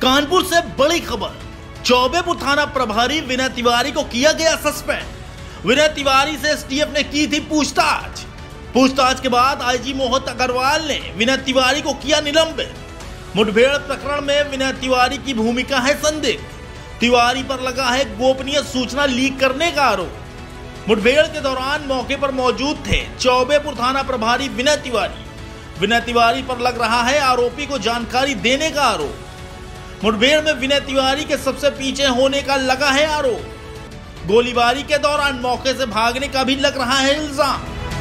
कानपुर से बड़ी खबर। चौबेपुर थाना प्रभारी विनय तिवारी को किया गया सस्पेंड। विनय तिवारी से एसटीएफ ने की थी पूछताछ के बाद आईजी मोहित अग्रवाल ने विनय तिवारी को किया निलंबित। मुठभेड़ प्रकरण में विनय तिवारी की भूमिका है संदिग्ध। तिवारी पर लगा है गोपनीय सूचना लीक करने का आरोप। मुठभेड़ के दौरान मौके पर मौजूद थे चौबेपुर थाना प्रभारी विनय तिवारी। विनय तिवारी पर लग रहा है आरोपी को जानकारी देने का आरोप। मुठभेड़ में विनय तिवारी के सबसे पीछे होने का लगा है आरोप। गोलीबारी के दौरान मौके से भागने का भी लग रहा है इल्जाम।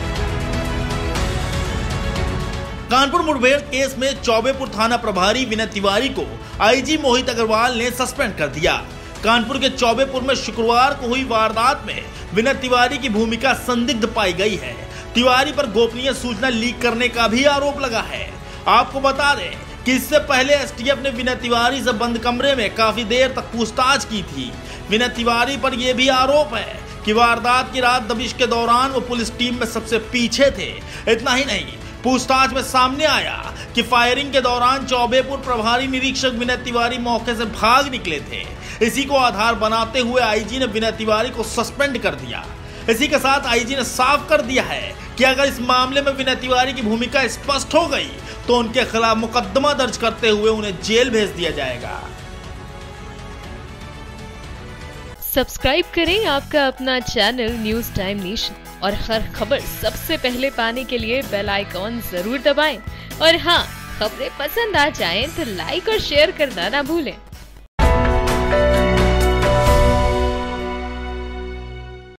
कानपुर मुठभेड़ केस में चौबेपुर थाना प्रभारी विनय तिवारी को आईजी मोहित अग्रवाल ने सस्पेंड कर दिया। कानपुर के चौबेपुर में शुक्रवार को हुई वारदात में विनय तिवारी की भूमिका संदिग्ध पाई गई है। तिवारी पर गोपनीय सूचना लीक करने का भी आरोप लगा है। आपको बता दें कि इससे पहले एसटीएफ ने विनय तिवारी से बंद कमरे में काफी देर तक पूछताछ की थी। विनय तिवारी पर यह भी आरोप है कि वारदात की रात दबिश के दौरान वो पुलिस टीम में सबसे पीछे थे। इतना ही नहीं, पूछताछ में सामने आया कि फायरिंग के दौरान चौबेपुर प्रभारी निरीक्षक विनय तिवारी मौके से भाग निकले थे। इसी को आधार बनाते हुए आईजी ने विनय तिवारी को सस्पेंड कर दिया। इसी के साथ आईजी ने साफ कर दिया है कि अगर इस मामले में विनय तिवारी की भूमिका स्पष्ट हो गई तो उनके खिलाफ मुकदमा दर्ज करते हुए उन्हें जेल भेज दिया जाएगा। सब्सक्राइब करें आपका अपना चैनल न्यूज टाइम नेशन और हर खबर सबसे पहले पाने के लिए बेल आइकॉन जरूर दबाएं। और हाँ, खबरें पसंद आ जाएं तो लाइक और शेयर करना ना भूलें।